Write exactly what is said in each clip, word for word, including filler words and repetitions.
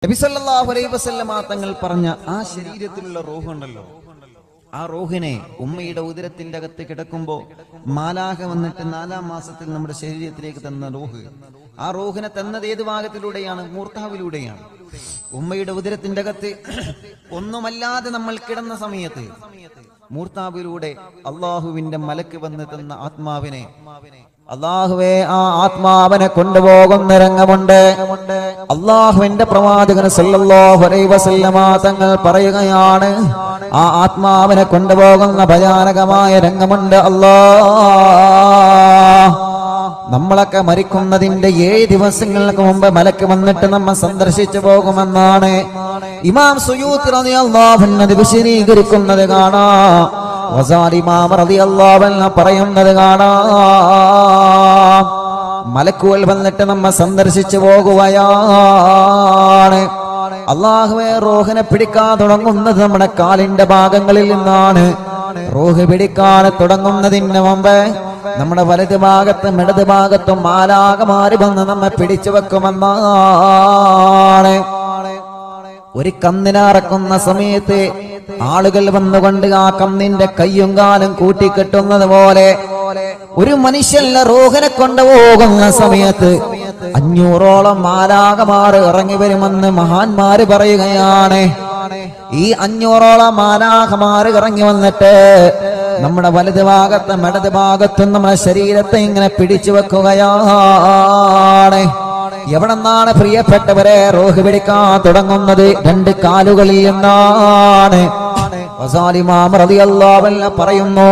നബി സല്ലല്ലാഹു അലൈഹി വസല്ലമ തങ്ങൾ പറഞ്ഞ ആ ശരീരത്തിലുള്ള റൂഹ് ഉണ്ടല്ലോ, ആ റൂഹിനെ ഉമ്മയുടെ ഉദരത്തിന്റെ അകത്ത് കിടക്കുമ്പോ മാലാഖ വന്നിട്ട് നാലാം മാസത്തിൽ നമ്മുടെ ശരീരത്തിലേക്ക് തന്ന റൂഹ്, ആ റൂഹിനെ തന്നത് ഏത് ഭാഗത്തിലൂടെയാണ്? മൂർത്താവിലൂടെയാണ്. ഉമ്മയുടെ ഉദരത്തിന്റെ അകത്ത് ഒന്നുമല്ലാതെ നമ്മൾ കിടന്ന സമയത്ത് മൂർത്താവിലൂടെ അള്ളാഹുവിന്റെ മലക്ക് വന്ന് തന്ന ആത്മാവിനെ, അള്ളാഹുവേ ആ ആത്മാവിനെ കൊണ്ടുപോകുന്ന രംഗമുണ്ട്. അള്ളാഹുവിന്റെ പ്രവാചകൻ സല്ലല്ലാഹു അലൈഹി വസല്ലമ തങ്ങൾ പറയുകയാണ്, ആ ആത്മാവിനെ കൊണ്ടുപോകുന്ന ഭയാനകമായ രംഗമുണ്ട്. അല്ലാഹ്, നമ്മളൊക്കെ മരിക്കുന്നതിന്റെ ഏഴ് ദിവസങ്ങൾക്ക് മുമ്പ് മലക്ക് വന്നിട്ട് നമ്മെ സന്ദർശിച്ചു പോകുമെന്നാണ് ഇമാം സുയൂത്തി റളിയല്ലാഹു അൻഹു വിശദീകരിക്കുന്നത് കാണാം. വസാലി ഇമാം റളിയല്ലാഹു അൻഹു പറയുന്നത് കാണാം, മലക്കുകൾ വന്നിട്ട് നമ്മെ സന്ദർശിച്ചു പോകുകയാണ്. അള്ളാഹുവേ, റൂഹിനെ പിടിക്കാൻ തുടങ്ങുന്നത് നമ്മുടെ കാലിന്റെ ഭാഗങ്ങളിൽ നിന്നാണ്. റൂഹ് പിടിക്കാൻ തുടങ്ങുന്നതിന് മുമ്പ് നമ്മുടെ വലത് ഭാഗത്തും ഇടത് ഭാഗത്തും മാലാഖമാര് വന്ന് നമ്മെ പിടിച്ചു വെക്കുമെന്നാണ്. ഒരു കന്നിനറക്കുന്ന സമയത്ത് ആളുകൾ വന്നുകൊണ്ട് ആ കന്നിന്റെ കയ്യും കാലും കൂട്ടിക്കെട്ടുന്നത് പോലെ ഒരു മനുഷ്യന്റെ റൂഹിനെ കൊണ്ടുപോകുന്ന സമയത്ത് അഞ്ഞൂറോളം മാലാഖമാർ ഇറങ്ങി വരുമെന്ന് മഹാന്മാര് പറയുകയാണ്. ഈ അഞ്ഞൂറോളം മാലാഖമാർ ഇറങ്ങി വന്നിട്ട് നമ്മുടെ വലത് ഭാഗത്തും ഇടത് ഭാഗത്തും നമ്മുടെ ശരീരത്തെ ഇങ്ങനെ പിടിച്ചു വെക്കുകയാണ്. എവിടെന്നാണ് പ്രിയപ്പെട്ടവരെ റൂഹ് പിടിക്കാൻ തുടങ്ങുന്നത്? രണ്ട് കാലുകളിൽ നിന്നാണ്. ഇമാം റളിയല്ലാഹു അൻഹു പറയുന്നു,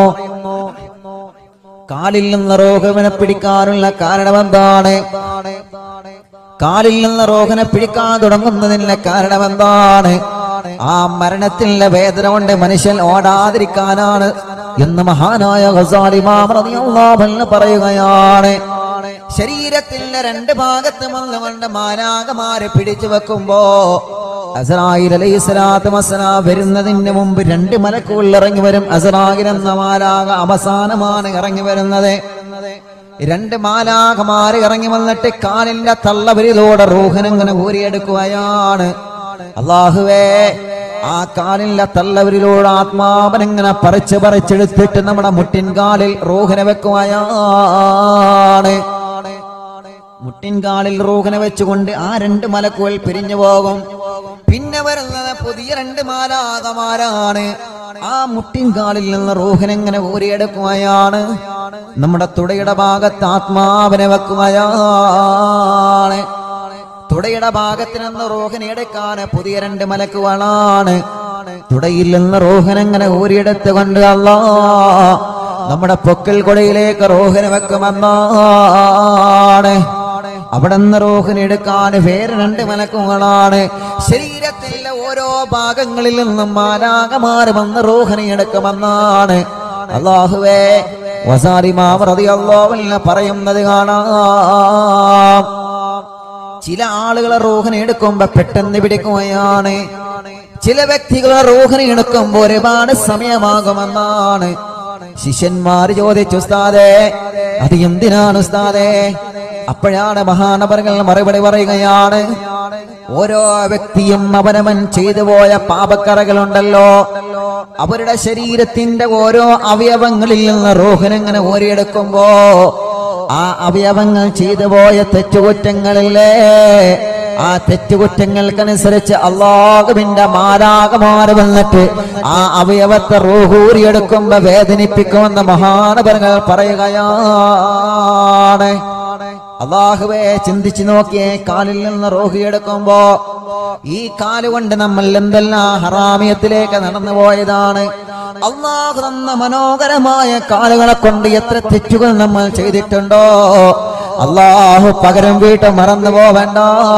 കാലിൽ നിന്ന് റൂഹിനെ പിടിക്കാനുള്ള കാരണം എന്താണ്? കാലിൽ നിന്ന് റൂഹിനെ പിടിക്കാൻ തുടങ്ങുന്നതിന്റെ കാരണം എന്താണ്? ആ മരണത്തിന്റെ വേദന കൊണ്ട് മനുഷ്യൻ ഓടാതിരിക്കാനാണ് എന്ന് മഹാനായ ഗസാലി ഇമാം റളിയല്ലാഹു അൻഹു പറയുകയാണ്. ശരീരത്തിന്റെ രണ്ട് ഭാഗത്തും വന്നുകൊണ്ട് മാലാഖമാരെ പിടിച്ചു വെക്കുമ്പോ അസ്രായീൽ അലൈഹിസ്സലാത്തു വസ്സലാം വരുന്നതിന് മുമ്പ് രണ്ട് മലക്കുകൾ ഇറങ്ങി വരും. അസ്രായീൽ എന്ന മാലാഖ അവസാനമാണ് ഇറങ്ങി വരുന്നത്. രണ്ട് മാലാഖമാര് ഇറങ്ങി വന്നിട്ട് കാലിന്റെ തള്ളവരിലൂടെ റൂഹിനെങ്ങനെ ഊരിയെടുക്കുകയാണ്. അല്ലാഹുവേ, ആ കാലിന്റെ തള്ളവരിലൂടെ ആത്മാവനെങ്ങനെ പറിച്ച് പറിച്ചെടുത്തിട്ട് നമ്മുടെ മുട്ടിൻകാലിൽ റൂഹിനെ വെക്കുകയാണ്. മുട്ടിൻകാലിൽ റൂഹിനെ വെച്ചുകൊണ്ട് ആ രണ്ട് മലക്കുകൾ പിരിഞ്ഞു പോകും. പിന്നെ വരുന്നത് പുതിയ രണ്ട് മാലാഖമാരാണ്. ആ മുട്ടിൻകാലിൽ നിന്ന് റൂഹിനെങ്ങനെ ഊരിയെടുക്കുകയാണ്. നമ്മുടെ തുടയുടെ ഭാഗത്ത് ആത്മാവിനെ വെക്കുകയാണ്. തുടയുടെ ഭാഗത്ത് നിന്ന് റൂഹിനെ എടുക്കാൻ പുതിയ രണ്ട് മലക്കുകളാണ്. തുടയിൽ നിന്ന് റൂഹിനെങ്ങനെ ഊരിയെടുത്തുകൊണ്ട് അല്ലാഹ് നമ്മുടെ പൊക്കിൾ കൊടയിലേക്ക് റൂഹിനെ വെക്കുമെന്നാണ്. അവിടെ നിന്ന് റൂഹിനെ എടുക്കാൻ വേറെ രണ്ട് മലക്കുകളാണ്. ശരീരത്തിലെ ഓരോ ഭാഗങ്ങളിൽ നിന്നും മാലാഖമാര് വന്ന് റൂഹിനെ എടുക്കുമെന്നാണ്. അല്ലാഹുവേ, വസാലി ഇമാം റളിയല്ലാഹു അൻഹു പറയുന്നത് കാണാം, ചില ആളുകളെ റൂഹിനെ എടുക്കുമ്പോ പെട്ടെന്ന് പിടിക്കുകയാണ്. ചില വ്യക്തികളെ റൂഹിനെ എടുക്കുമ്പോ ഒരുപാട് സമയമാകുമെന്നാണ്. ശിഷ്യന്മാര് ചോദിച്ചു, ഉസ്താദേ, അത് എന്തിനാണ് ഉസ്താദേ? അപ്പോഴാണ് മഹാനവറുകൾ മറുപടി പറയുകയാണ്, ഓരോ വ്യക്തിയും അവനവൻ ചെയ്തു പോയ പാപക്കറകളുണ്ടല്ലോ, അവരുടെ ശരീരത്തിന്റെ ഓരോ അവയവങ്ങളിൽ നിന്ന് റൂഹിനെങ്ങനെ ഊരിയെടുക്കുമ്പോ ആ അവയവങ്ങൾ ചെയ്തു പോയ തെറ്റുകുറ്റങ്ങളില്ലേ, ആ തെറ്റുകുറ്റങ്ങൾക്കനുസരിച്ച് അല്ലാഹുവിന്റെ മാലാഖമാര് വന്നിട്ട് ആ അവയവത്തെ റൂഹൂരിയെടുക്കുമ്പോ വേദനിപ്പിക്കുമെന്ന് മഹാനവറുകൾ പറയുകയാണ്. അല്ലാഹുവേ, ചിന്തിച്ചു നോക്കിയേ, കാലിൽ നിന്ന് റൂഹിയെടുക്കുമ്പോ ഈ കാലുകൊണ്ട് നമ്മൾ എന്തെല്ലാം ഹറാമിയത്തിലേക്ക് നടന്നു പോയതാണ്. അല്ലാഹു തന്ന മനോഹരമായ കാലുകളെ കൊണ്ട് എത്ര തെറ്റുകൾ നമ്മൾ ചെയ്തിട്ടുണ്ടോ. അല്ലാഹു പകരം വീട്ട് മറന്നു പോവണ്ട.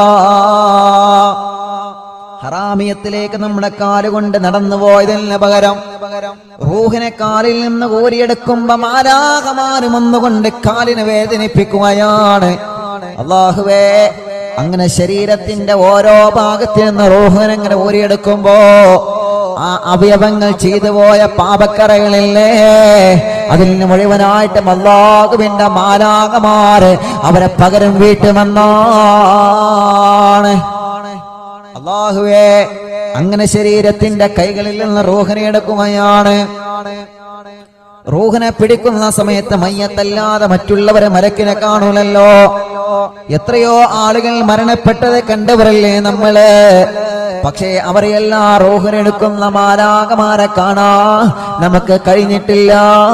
ഹറാമിയത്തിലേക്ക് നമ്മുടെ കാലുകൊണ്ട് നടന്നു പോയതിന് പകരം റൂഹിനെ കാലിൽ നിന്ന് കോരിയെടുക്കുമ്പോ മാലാഖമാര് വന്നുകൊണ്ട് കാലിനെ വേദനിപ്പിക്കുകയാണ്. അല്ലാഹുവേ, അങ്ങനെ ശരീരത്തിന്റെ ഓരോ ഭാഗത്തിൽ നിന്ന് റൂഹിനെങ്ങനെ കോരിയെടുക്കുമ്പോ ആ അവയവങ്ങൾ ചെയ്തു പോയ പാപക്കറകളില്ലേ, അതിൽ നിന്ന് മുഴുവനായിട്ടും അല്ലാഹുവിന്റെ മാലാഖമാര് അവരെ പകരം വീട്ടുമെന്നാണ്. അല്ലാഹുവേ, അങ്ങനെ ശരീരത്തിന്റെ കൈകളിൽ നിന്ന് റൂഹിനെ എടുക്കുകയാണ്. റൂഹിനെ പിടിക്കുന്ന സമയത്ത് മയ്യത്തല്ലാതെ മറ്റുള്ളവരെ മലക്കിനെ കാണൂലല്ലോ. എത്രയോ ആളുകൾ മരണപ്പെട്ടത് കണ്ടവരല്ലേ നമ്മള്. പക്ഷേ അവരെല്ലാം റൂഹിനെടുക്കുന്ന മാലാഖമാരെ കാണാ നമുക്ക് കഴിഞ്ഞിട്ടില്ല.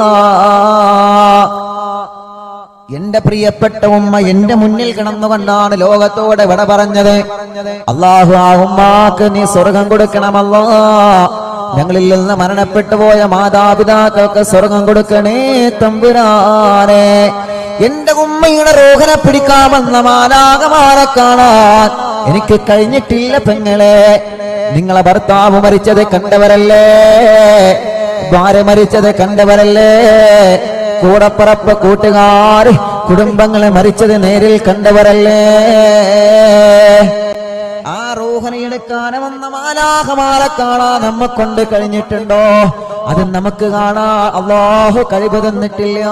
എന്റെ പ്രിയപ്പെട്ട ഉമ്മ എന്റെ മുന്നിൽ കിടന്നുകൊണ്ടാണ് ലോകത്തോടെ വിട പറഞ്ഞത്. അല്ലാഹു ആ ഉമ്മാക്ക് നീ സ്വർഗം കൊടുക്കണമല്ലോ. ഞങ്ങളിൽ നിന്ന് മരണപ്പെട്ടു പോയ മാതാപിതാക്കൾക്ക് സ്വർഗം കൊടുക്കണേ തമ്പുരാനെ. എന്റെ ഉമ്മയുടെ റൂഹിനെ പിടിക്കാമെന്ന മാലാഖമാരെ കാണാൻ എനിക്ക് കഴിഞ്ഞിട്ടില്ല പെങ്ങളെ. നിങ്ങളെ ഭർത്താവ് മരിച്ചത് കണ്ടവരല്ലേ, ഭാര്യ മരിച്ചത് കണ്ടവരല്ലേ, കൂടപ്പറപ്പ് കൂട്ടുകാർ കുടുംബങ്ങളെ മരിച്ചത് നേരിൽ കണ്ടവരല്ലേ. ആ റൂഹിനെ എടുക്കാൻ വന്ന മാലാഖമാരെ കാണാൻ നമ്മെ കൊണ്ട് കഴിഞ്ഞിട്ടുണ്ടോ? അത് നമുക്ക് കാണാ അല്ലാഹു കഴിവ് തന്നിട്ടില്ല.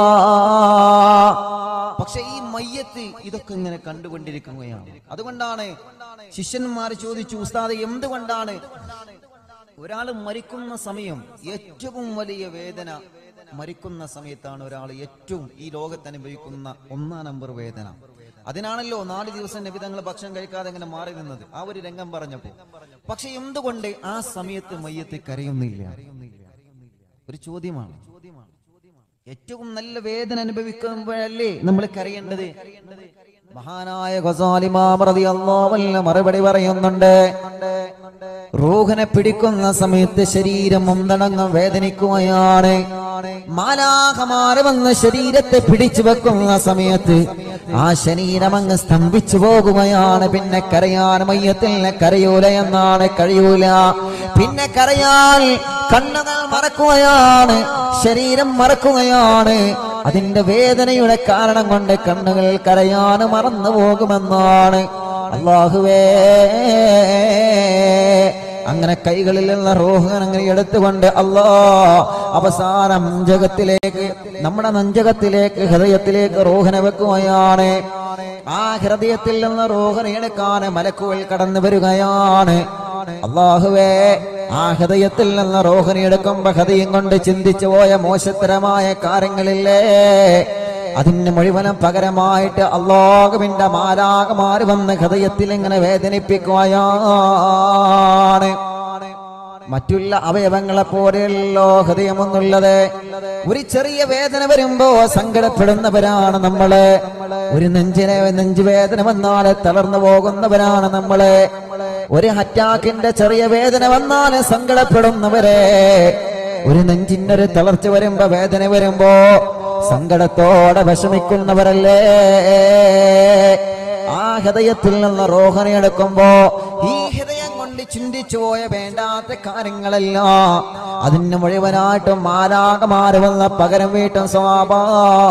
പക്ഷെ ഈ മയ്യത്ത് ഇതൊക്കെ ഇങ്ങനെ കണ്ടുകൊണ്ടിരിക്കുകയാണ്. അതുകൊണ്ടാണ് ശിഷ്യന്മാർ ചോദിച്ചു, ഉസ്താദ് എന്തുകൊണ്ടാണ് ഒരാൾ മരിക്കുന്ന സമയം ഏറ്റവും വലിയ വേദന മരിക്കുന്ന സമയത്താണ് ഒരാൾ ഏറ്റവും ഈ ലോകത്ത് അനുഭവിക്കുന്ന ഒന്നാം നമ്പർ വേദന? അതിനാണല്ലോ നാല് ദിവസം നബി തങ്ങൾ ഭക്ഷണം കഴിക്കാതെ അങ്ങനെ മാറി നിന്നത്, ആ ഒരു രംഗം പറഞ്ഞപ്പോ. പക്ഷെ എന്തുകൊണ്ട് ആ സമയത്ത് മയ്യത്ത് കരയുന്നില്ല? ഒരു ചോദ്യമാണ്. ഏറ്റവും നല്ല വേദന അനുഭവിക്കുമ്പോഴല്ലേ നമ്മൾ കരയേണ്ടത്? മഹാനായ ഗസാലി ഇമാം റളിയല്ലാഹു അൻഹു മറുപടി പറയുന്നുണ്ട്, റൂഹിനെ പിടിക്കുന്ന സമയത്ത് ശരീരം ഒന്നടങ്കം വേദനിക്കുകയാണ്. മാലാഖമാര് വന്ന് ശരീരത്തെ പിടിച്ചു വെക്കുന്ന സമയത്ത് ആ ശരീരം അങ്ങ് സ്തംഭിച്ചു പോകുകയാണ്. പിന്നെ കരയാൻ മയ്യത്തിന് കരയൂല എന്നാണ്, കഴിയൂല. പിന്നെ കരയാൻ കണ്ണുകൾ മറക്കുകയാണ്, ശരീരം മറക്കുകയാണ്. അതിന്റെ വേദനയുടെ കാരണം കൊണ്ട് കണ്ണുകൾ കരയാൻ മറന്നു പോകുമെന്നാണ്. അല്ലാഹുവേ, അങ്ങനെ കൈകളിൽ നിന്ന് റൂഹ് അങ്ങനെ എടുത്തുകൊണ്ട് അല്ലാ അവസാനം നെഞ്ചകത്തിലേക്ക്, നമ്മുടെ നെഞ്ചകത്തിലേക്ക്, ഹൃദയത്തിലേക്ക് റൂഹിനെ വെക്കുകയാണ്. ആ ഹൃദയത്തിൽ നിന്ന് റൂഹിനെ എടുക്കാൻ മലക്കുകൾ കടന്നു വരികയാണ്. അല്ലാഹുവേ, ആ ഹൃദയത്തിൽ നിന്ന് റൂഹിനെ എടുക്കുമ്പോ ഹൃദയം കൊണ്ട് ചിന്തിച്ചു പോയ മോശത്തരമായ കാര്യങ്ങളില്ലേ, അതിന് മുഴുവനും പകരമായിട്ട് അല്ലാഹുവിന്റെ മാലാഖമാര് വന്ന് ഹൃദയത്തിൽ ഇങ്ങനെ വേദനിപ്പിക്കുകയാണ്. മറ്റുള്ള അവയവങ്ങളെ പോലെയല്ലോ ഹൃദയമൊന്നുള്ളത്. ഒരു ചെറിയ വേദന വരുമ്പോ സങ്കടപ്പെടുന്നവരാണ് നമ്മള്. ഒരു നെഞ്ചിനെ നെഞ്ചുവേദന വന്നാൽ തളർന്നു പോകുന്നവരാണ് നമ്മള്. ഒരു അറ്റാക്കിന്റെ ചെറിയ വേദന വന്നാൽ സങ്കടപ്പെടുന്നവരെ. ഒരു നെഞ്ചിന്റെ ഒരു തളർച്ച വരുമ്പോ, വേദന വരുമ്പോ സങ്കടത്തോടെ വിഷമിക്കുന്നവരല്ലേ. ആ ഹൃദയത്തിൽ നിന്ന് റൂഹിനെ എടുക്കുമ്പോ ഈ ഹൃദയം കൊണ്ട് ചിന്തിച്ചു പോയ വേണ്ടാത്ത കാര്യങ്ങളെല്ലാം അതിന് മുഴുവനായിട്ടും മാലാഖമാര് വന്ന പകരം വീട്ടും സ്വഭാവ.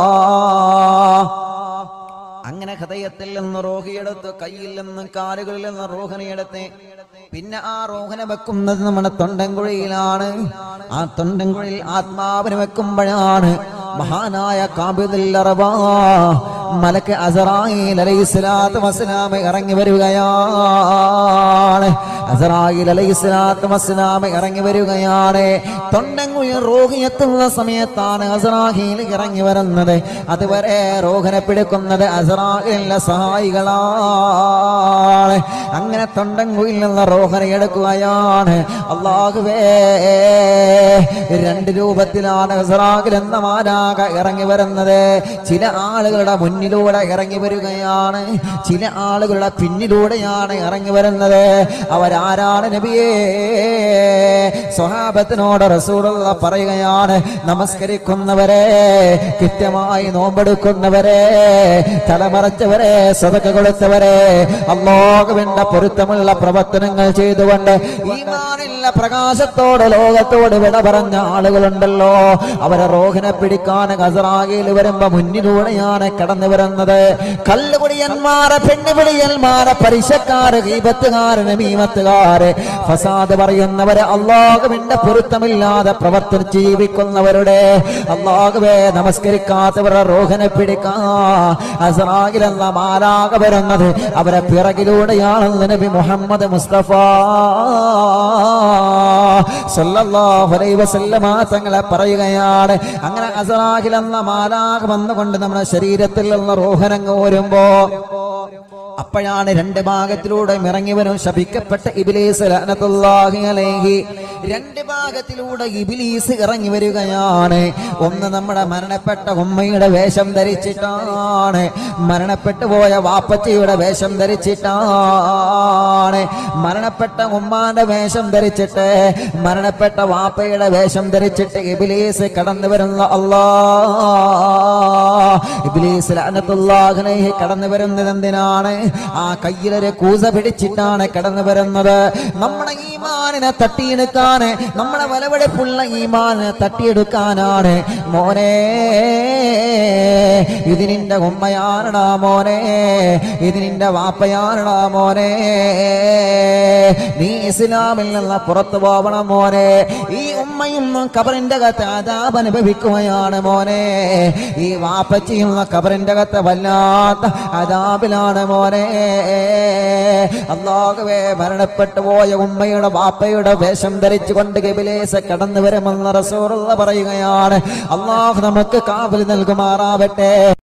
അങ്ങനെ ഹൃദയത്തിൽ നിന്ന് റൂഹിയെടുത്ത്, കയ്യിൽ നിന്നും കാലുകളിൽ നിന്ന് റൂഹിനെ എടുത്ത് പിന്നെ ആ റൂഹിനെ വെക്കുന്നത് നമ്മുടെ തൊണ്ടൻകുഴിയിലാണ്. ആ തൊണ്ടൻകുഴിയിൽ ആത്മാവിനെ വെക്കുമ്പോഴാണ് മഹാനായ ഖാബിദുൽ അർവാഹ് മലക്ക് അസ്റായീൽ അലൈഹിസ്സലാത്തു വസ്സലാം ഇറങ്ങി വരികയാണ്. അസ്റായീൽ അലൈഹിസ്സലാത്തു വസ്സലാം ഇറങ്ങി വരികയാണ്. തൊണ്ടൻകുഴിയിൽ റൂഹ് എത്തുന്ന സമയത്താണ് അസ്റായീൽ ഇറങ്ങി വരുന്നത്. അതുവരെ റൂഹിനെ പിടിക്കുന്നത് അസ്റായീലിന്റെ സഹായികളാണ്. അങ്ങനെ തൊണ്ടൻകുഴിയിൽ നിന്ന് റൂഹിനെ എടുക്കുകയാണ്. അല്ലാഹുവേ, രണ്ട് രൂപത്തിലാണ് അസ്റായീൽ എന്ന മാലാഖ ഇറങ്ങി വരുന്നത്. ചില ആളുകളുടെ മുന്നിലൂടെ ഇറങ്ങി വരികയാണ്, ചില ആളുകളുടെ പിന്നിലൂടെയാണ് ഇറങ്ങി വരുന്നത്. അവരാരാണ് നബിയേ? സ്വഹാബത്തിനോട് റസൂലുള്ളാഹി പറയുകയാണ്, നമസ്കരിക്കുന്നവരെ, കൃത്യമായി നോമ്പെടുക്കുന്നവരെ, തലമറച്ചവരെ, സദഖ കൊടുത്തവരെ, അല്ലാഹുവിന്റെ പൊരുത്തമുള്ള പ്രവർത്തനങ്ങൾ ചെയ്തുകൊണ്ട് ഈമാനില്ല പ്രകാശത്തോടെ ലോകത്തോട് വിട പറഞ്ഞ ആളുകളുണ്ടല്ലോ. അവരെ റൂഹിനെ പിടിക്കാൻ അസ്റായീൽ വരുമ്പോ മുന്നിലൂടെയാണ് കടന്നു വരുന്നത്. കല്ലുകുടിയന്മാരെ, പെണ്ണുപിടിയന്മാരെ, പലിശക്കാര്, ഗീബത്തുകാര്, നമീമത്തുകാര് കൂട്ടുകാരെ, ഫസാദ് പറയുന്നവരെ, അല്ലാഹുവിന്റെ പൊരുത്തമില്ലാതെ പ്രവർത്തിച്ച് ജീവിക്കുന്നവരുടെ, അല്ലാഹുവേ നമസ്കരിക്കാത്തവരുടെ റൂഹിനെ പിടിക്കാൻ അസ്റായിൽ എന്ന മാലാഖ വരുന്നത് അവരെ പിറകിലൂടെയാണെന്ന് നബി മുഹമ്മദ് മുസ്തഫ സല്ലല്ലാഹു അലൈഹി വസല്ലമ തങ്ങളെ പറയുകയാണ്. അങ്ങനെ അസ്റായിൽ എന്ന മാലാഖ വന്നുകൊണ്ട് നമ്മുടെ ശരീരത്തിൽ നിന്ന് റൂഹനങ്ങ് വരുമ്പോ അപ്പോഴാണ് രണ്ട് ഭാഗത്തിലൂടെ ഇറങ്ങി വരും ശപിക്കപ്പെട്ട ഇബ്ലീസ് ലഅനത്തുല്ലാഹി അലൈഹി. രണ്ട് ഭാഗത്തിലൂടെ ഇബ്ലീസ് ഇറങ്ങി വരികയാണ്. ഒന്ന് നമ്മുടെ മരണപ്പെട്ട ഉമ്മയുടെ വേഷം ധരിച്ചിട്ടാണ്, മരണപ്പെട്ടു പോയ വാപ്പച്ചിയുടെ വേഷം ധരിച്ചിട്ടാണ്. മരണപ്പെട്ട ഉമ്മാന്റെ വേഷം ധരിച്ചിട്ട്, മരണപ്പെട്ട വാപ്പയുടെ വേഷം ധരിച്ചിട്ട് ഇബ്ലീസ് കടന്നു വരുന്ന അല്ലാഹ്, ഇബ്ലീസ് ലഅനത്തുല്ലാഹി അലൈഹി കടന്നു വരുന്നത് എന്തിനാണ്? ആ കയ്യിലൊരു കൂസ പിടിച്ചിട്ടാണ് കടന്നു വരുന്നത്. നമ്മുടെ ഈമാനിനെ തട്ടിയെടുക്കാൻ, നമ്മുടെ വലവെടുപ്പുള്ള ഈമാനിനെ തട്ടിയെടുക്കാനാണ്. മോനെ, ഇത് നിന്റെ ഉമ്മയാണടാ മോനെ, ഇത് നിന്റെ വാപ്പയാണടാ മോനെ, നീ ഇസ്ലാമിൽ നിന്ന് പുറത്തു പോവണം മോനെ. ഈ ഉമ്മയും ഖബറിന്റെ അകത്ത് അദാബ് അനുഭവിക്കുകയാണ് മോനെ. ഈ വാപ്പച്ചിയും ഖബറിന്റെ അകത്ത് വല്ലാത്ത അദാബിലാണ് മോനെ. അല്ലാഹുവേ, മരണപ്പെട്ടു പോയ ഉമ്മയുടെ വാപ്പയുടെ വേഷം ധരിച്ചുകൊണ്ട് ഇബ്ലീസ് കടന്നു വരുമെന്ന് റസൂലുള്ളാഹി പറയുകയാണ്. അല്ലാഹു നമുക്ക് കാബിൽ നൽകുമാറാവട്ടെ.